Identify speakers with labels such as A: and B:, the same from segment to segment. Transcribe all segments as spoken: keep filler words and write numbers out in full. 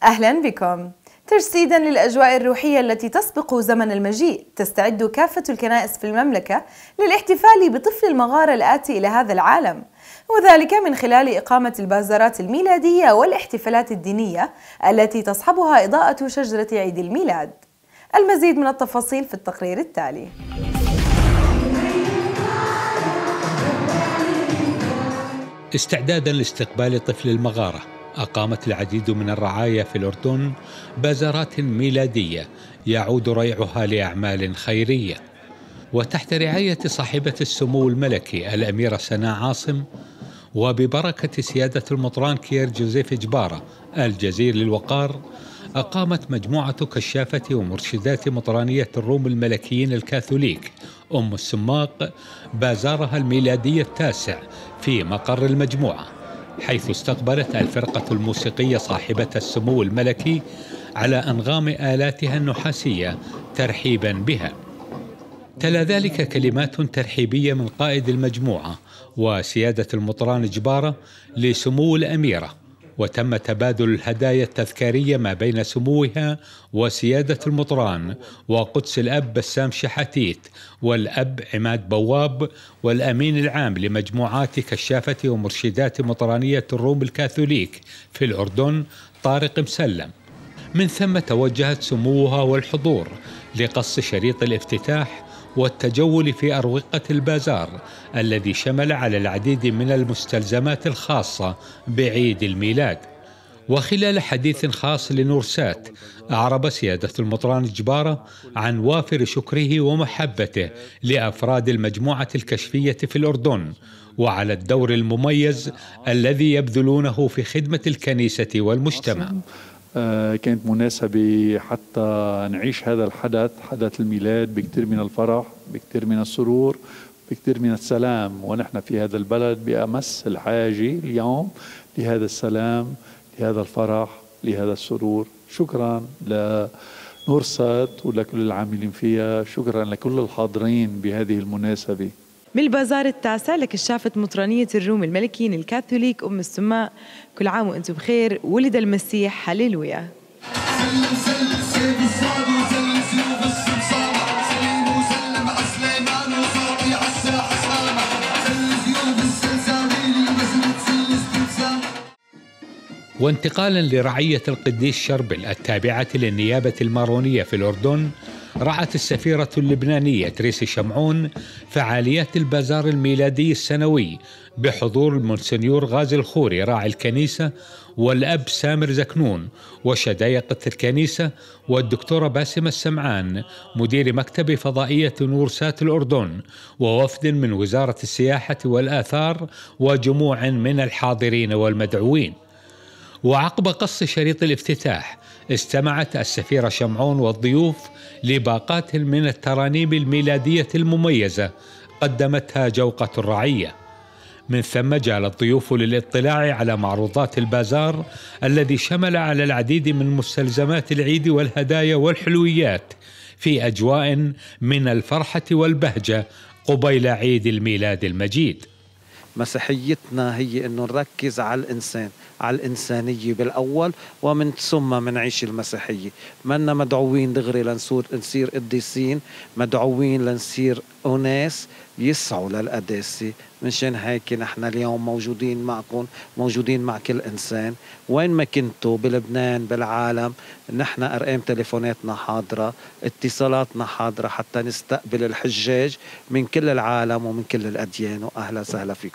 A: أهلا بكم. تجسيدا للأجواء الروحية التي تسبق زمن المجيء، تستعد كافة الكنائس في المملكة للاحتفال بطفل المغارة الآتي إلى هذا العالم، وذلك من خلال إقامة البازارات الميلادية والاحتفالات الدينية التي تصحبها إضاءة شجرة عيد الميلاد. المزيد من التفاصيل في التقرير التالي.
B: استعدادا لاستقبال طفل المغارة، أقامت العديد من الرعايا في الأردن بازارات ميلادية يعود ريعها لأعمال خيرية، وتحت رعاية صاحبة السمو الملكي الأميرة سناء عاصم، وببركة سيادة المطران كير جوزيف جبارة الجزير للوقار، أقامت مجموعة كشافة ومرشدات مطرانية الروم الملكيين الكاثوليك أم السماق بازارها الميلادي التاسع في مقر المجموعة، حيث استقبلت الفرقة الموسيقية صاحبة السمو الملكي على أنغام آلاتها النحاسية ترحيبا بها. تلا ذلك كلمات ترحيبية من قائد المجموعة وسيادة المطران جبارة لسمو الأميرة، وتم تبادل الهدايا التذكارية ما بين سموها وسيادة المطران وقدس الأب بسام شحاتيت والأب عماد بواب والأمين العام لمجموعات كشافة ومرشدات مطرانية الروم الكاثوليك في الأردن طارق مسلم. من ثم توجهت سموها والحضور لقص شريط الافتتاح والتجول في أروقة البازار الذي شمل على العديد من المستلزمات الخاصة بعيد الميلاد. وخلال حديث خاص لنورسات، أعرب سيادة المطران جبارة عن وافر شكره ومحبته لأفراد المجموعة الكشفية في الأردن، وعلى الدور المميز الذي يبذلونه في خدمة الكنيسة والمجتمع.
C: كانت مناسبة حتى نعيش هذا الحدث، حدث الميلاد، بكثير من الفرح، بكثير من السرور، بكثير من السلام، ونحن في هذا البلد بأمس الحاجة اليوم لهذا السلام، لهذا الفرح، لهذا السرور. شكرا لنورسات ولكل العاملين فيها، شكرا لكل الحاضرين بهذه المناسبة.
A: من البازار التاسع لكشافة مطرانية الروم الملكيين الكاثوليك أم السماء، كل عام وأنتم بخير، ولد المسيح، هللويا.
B: وانتقالا لرعية القديس شربل التابعة للنيابة المارونية في الأردن، رعت السفيرة اللبنانية تريسي شمعون فعاليات البازار الميلادي السنوي بحضور المونسنيور غازي الخوري راعي الكنيسة والأب سامر زكنون وشدايقة الكنيسة والدكتورة باسمة السمعان مدير مكتب فضائية نورسات الأردن ووفد من وزارة السياحة والآثار وجموع من الحاضرين والمدعوين. وعقب قص شريط الافتتاح استمعت السفيرة شمعون والضيوف لباقات من الترانيم الميلادية المميزة قدمتها جوقة الرعية. من ثم جال الضيوف للاطلاع على معروضات البازار الذي شمل على العديد من مستلزمات العيد والهدايا والحلويات في أجواء من الفرحة والبهجة قبيل عيد الميلاد المجيد.
D: مسيحيتنا هي أنه نركز على الإنسان، على الإنسانية بالأول، ومن ثم منعيش المسيحية. منا مدعوين دغري لنصير نصير قديسين، مدعوين لنصير أناس يسعوا للقداسة. منشان هيك نحن اليوم موجودين معكم، موجودين مع كل إنسان وين ما كنتوا بلبنان بالعالم. نحن أرقام تليفوناتنا حاضرة، اتصالاتنا حاضرة حتى نستقبل الحجاج من كل العالم ومن كل الأديان. وأهلا وسهلا فيكم.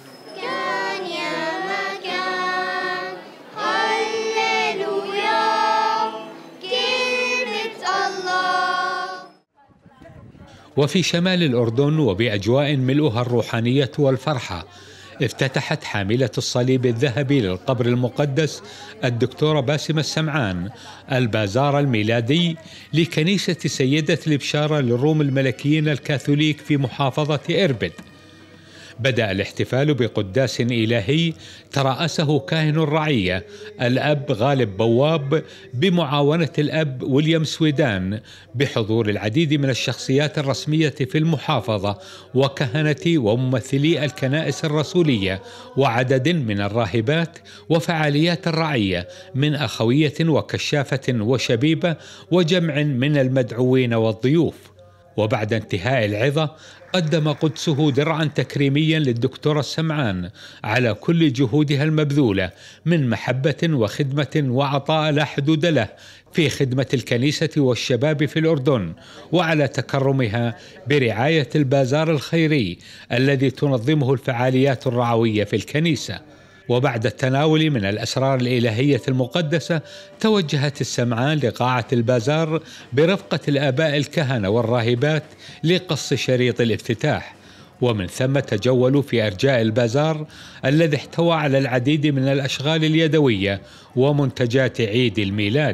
B: وفي شمال الأردن وبأجواء ملؤها الروحانية والفرحة، افتتحت حاملة الصليب الذهبي للقبر المقدس الدكتورة باسمة السمعان البازار الميلادي لكنيسة سيدة البشارة للروم الملكيين الكاثوليك في محافظة إربد. بدأ الاحتفال بقداس إلهي ترأسه كاهن الرعية الأب غالب بواب بمعاونة الأب ويليام سويدان، بحضور العديد من الشخصيات الرسمية في المحافظة وكهنة وممثلي الكنائس الرسولية وعدد من الراهبات، وفعاليات الرعية من أخوية وكشافة وشبيبة وجمع من المدعوين والضيوف. وبعد انتهاء العظة قدم قدسه درعا تكريميا للدكتورة السمعان على كل جهودها المبذولة من محبة وخدمة وعطاء لا حدود له في خدمة الكنيسة والشباب في الأردن، وعلى تكرمها برعاية البازار الخيري الذي تنظمه الفعاليات الرعوية في الكنيسة. وبعد التناول من الأسرار الإلهية المقدسة توجهت السمعان لقاعة البازار برفقة الآباء الكهنة والراهبات لقص شريط الافتتاح، ومن ثم تجولوا في أرجاء البازار الذي احتوى على العديد من الأشغال اليدوية ومنتجات عيد الميلاد.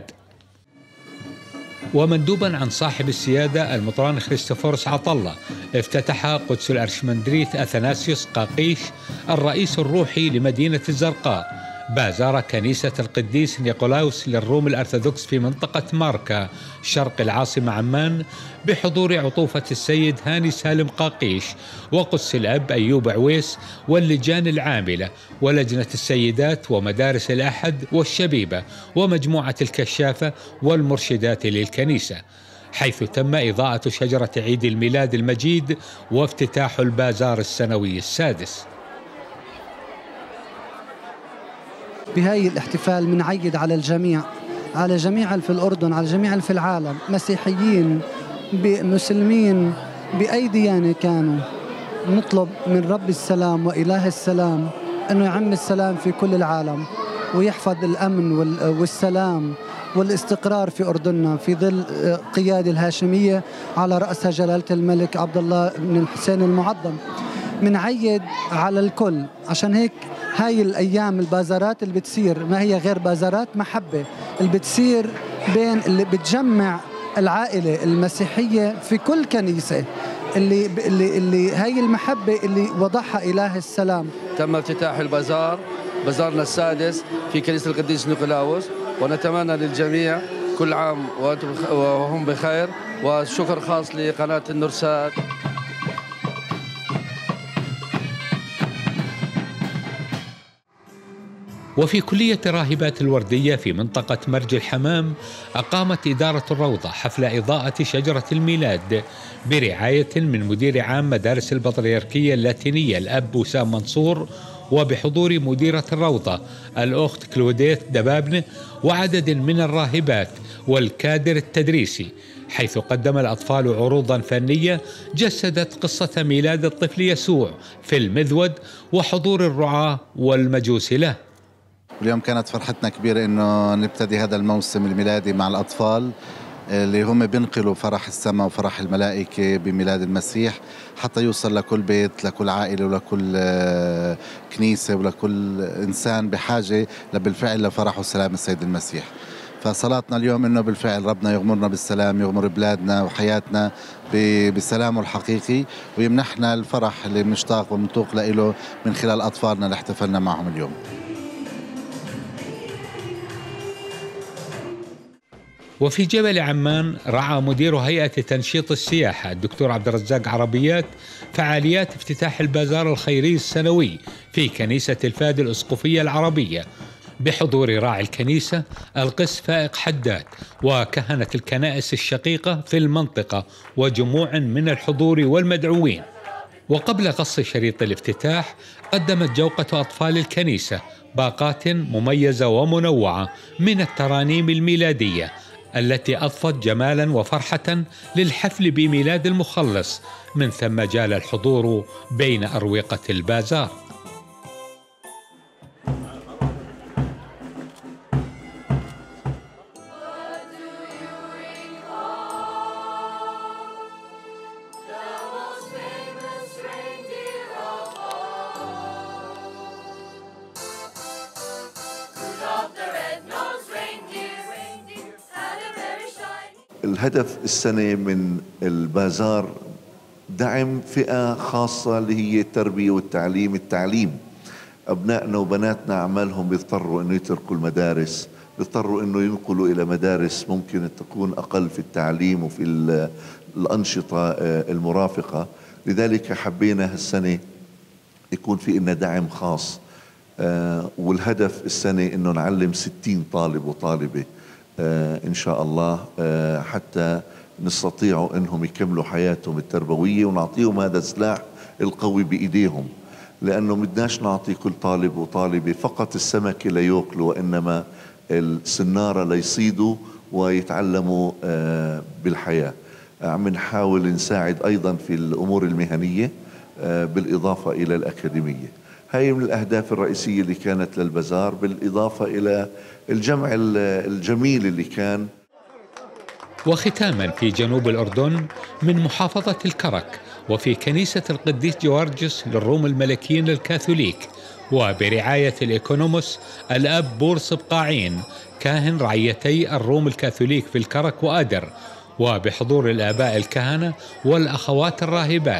B: ومندوبا عن صاحب السيادة المطران خريستوفورس عطلة افتتح قدس الأرشمندريت أثناسيوس قاقيش الرئيس الروحي لمدينة الزرقاء بازار كنيسة القديس نيقولاوس للروم الأرثوذكس في منطقة ماركا شرق العاصمة عمان، بحضور عطوفة السيد هاني سالم قاقيش وقدس الأب أيوب عويس واللجان العاملة ولجنة السيدات ومدارس الأحد والشبيبة ومجموعة الكشافة والمرشدات للكنيسة، حيث تم إضاءة شجرة عيد الميلاد المجيد وافتتاح البازار السنوي السادس.
E: بهاي الاحتفال منعيد على الجميع، على جميع في الأردن، على جميع في العالم، مسيحيين مسلمين بأي ديانة كانوا، نطلب من رب السلام وإله السلام أنه يعم السلام في كل العالم ويحفظ الأمن والسلام والاستقرار في أردننا في ظل قيادة الهاشمية على رأسها جلالة الملك عبد الله بن الحسين المعظم. منعيد على الكل، عشان هيك هاي الأيام البازارات اللي بتصير ما هي غير بازارات محبة اللي بتصير بين اللي بتجمع العائلة المسيحية في كل كنيسة، اللي اللي اللي هاي المحبة اللي وضعها إله السلام.
F: تم افتتاح البازار، بازارنا السادس في كنيسة القديس نيقولاوس، ونتمنى للجميع كل عام وهم بخير، وشكر خاص لقناة النرسات.
B: وفي كلية راهبات الوردية في منطقة مرج الحمام أقامت إدارة الروضة حفل إضاءة شجرة الميلاد برعاية من مدير عام مدارس البطريركية اللاتينية الأب وسام منصور، وبحضور مديرة الروضة الأخت كلوديت دبابنة وعدد من الراهبات والكادر التدريسي، حيث قدم الأطفال عروضا فنية جسدت قصة ميلاد الطفل يسوع في المذود وحضور الرعاة والمجوس له.
G: اليوم كانت فرحتنا كبيرة إنه نبتدي هذا الموسم الميلادي مع الأطفال اللي هم بينقلوا فرح السماء وفرح الملائكة بميلاد المسيح حتى يوصل لكل بيت، لكل عائلة ولكل كنيسة ولكل إنسان بحاجة بالفعل لفرح وسلام السيد المسيح. فصلاتنا اليوم إنه بالفعل ربنا يغمرنا بالسلام، يغمر بلادنا وحياتنا بالسلام الحقيقي، ويمنحنا الفرح اللي بنشتاق ومنطوق له من خلال أطفالنا اللي احتفلنا معهم اليوم.
B: وفي جبل عمان رعى مدير هيئة تنشيط السياحة الدكتور عبد الرزاق عربيات فعاليات افتتاح البازار الخيري السنوي في كنيسة الفادي الأسقفية العربية، بحضور راعي الكنيسة القس فائق حداد وكهنة الكنائس الشقيقة في المنطقة وجموع من الحضور والمدعوين. وقبل قص شريط الافتتاح قدمت جوقة أطفال الكنيسة باقات مميزة ومنوعة من الترانيم الميلادية التي أضفت جمالا وفرحة للحفل بميلاد المخلص، من ثم جال الحضور بين أروقة البازار.
H: الهدف السنة من البازار دعم فئة خاصة اللي هي التربية والتعليم. التعليم أبنائنا وبناتنا أعمالهم بيضطروا أنه يتركوا المدارس، بيضطروا أنه ينقلوا إلى مدارس ممكن تكون أقل في التعليم وفي الأنشطة المرافقة. لذلك حبينا هالسنة يكون في إلنا دعم خاص، والهدف السنة أنه نعلم ستين طالب وطالبة إن شاء الله، حتى نستطيعوا أنهم يكملوا حياتهم التربوية ونعطيهم هذا السلاح القوي بإيديهم. لأنه بدناش نعطي كل طالب وطالبة فقط السمكة ليأكلوا، وإنما السنارة ليصيدوا ويتعلموا بالحياة. عم نحاول نساعد أيضا في الأمور المهنية بالإضافة إلى الأكاديمية. هاي من الأهداف الرئيسية اللي كانت للبزار، بالإضافة إلى الجمع الجميل اللي كان.
B: وختاما في جنوب الأردن من محافظة الكرك وفي كنيسة القديس جوارجس للروم الملكيين الكاثوليك، وبرعاية الإيكونوموس الأب بورس بقاعين كاهن رعيتي الروم الكاثوليك في الكرك وأدر، وبحضور الآباء الكهنة والأخوات الراهبات،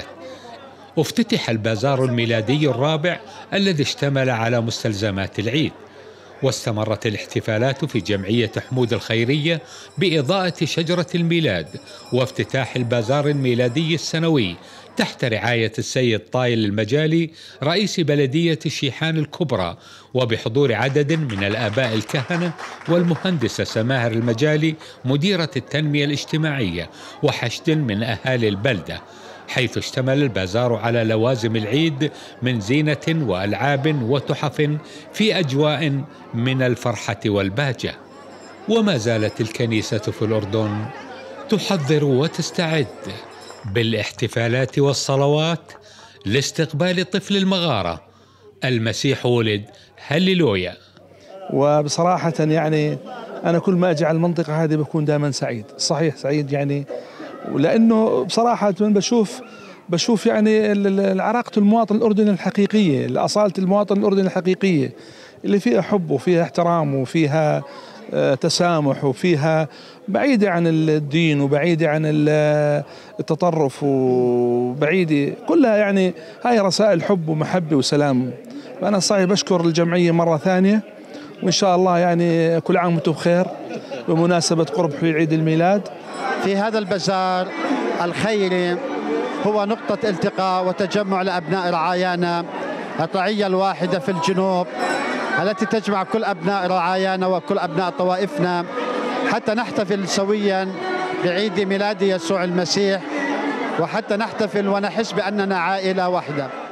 B: افتتح البازار الميلادي الرابع الذي اشتمل على مستلزمات العيد. واستمرت الاحتفالات في جمعية حمود الخيرية بإضاءة شجرة الميلاد وافتتاح البازار الميلادي السنوي تحت رعاية السيد طايل المجالي رئيس بلدية الشيحان الكبرى، وبحضور عدد من الآباء الكهنة والمهندسة سماهر المجالي مديرة التنمية الاجتماعية وحشد من أهالي البلدة، حيث اشتمل البازار على لوازم العيد من زينة وألعاب وتحف في أجواء من الفرحة والبهجة. وما زالت الكنيسة في الأردن تحضر وتستعد بالاحتفالات والصلوات لاستقبال طفل المغارة المسيح ولد، هللويا.
I: وبصراحة يعني أنا كل ما أجي على المنطقة هذه بكون دائما سعيد، صحيح سعيد يعني، ولأنه بصراحة بشوف بشوف يعني عراقة المواطن الأردني الحقيقية، أصالة المواطن الأردني الحقيقية اللي فيها حب وفيها احترام وفيها تسامح وفيها بعيدة عن الدين وبعيدة عن التطرف وبعيدة كلها، يعني هاي رسائل حب ومحبة وسلام. فأنا صحيح بشكر الجمعية مرة ثانية، وإن شاء الله يعني كل عام وانتم بخير بمناسبة قرب عيد الميلاد.
J: في هذا البازار الخيري هو نقطة التقاء وتجمع لأبناء رعايانا، الرعية الواحدة في الجنوب التي تجمع كل أبناء رعايانا وكل أبناء طوائفنا حتى نحتفل سويا بعيد ميلاد يسوع المسيح، وحتى نحتفل ونحس بأننا عائلة واحدة.